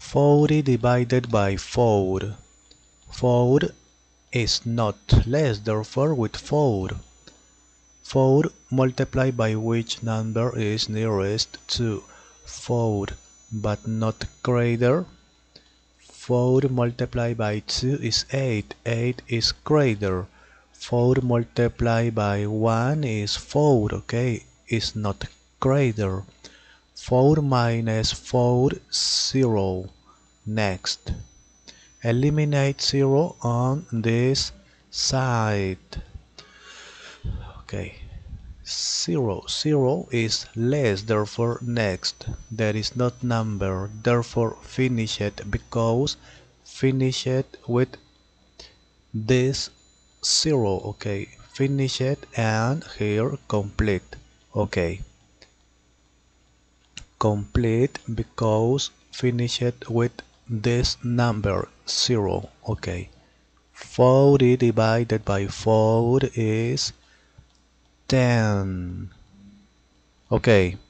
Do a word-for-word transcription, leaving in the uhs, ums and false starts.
forty divided by four. four is not less, therefore with four. four multiplied by which number is nearest to four but not greater? four multiplied by two is eight. eight is greater. four multiplied by one is four, okay? Is not greater. four minus four, zero. Next. Eliminate zero on this side. Okay. zero. zero is less, therefore next. There is not number, therefore finish it, because finish it with this zero. Okay. Finish it and here complete. Okay. Complete because finish it with this number zero. Okay. forty divided by four is ten. Okay.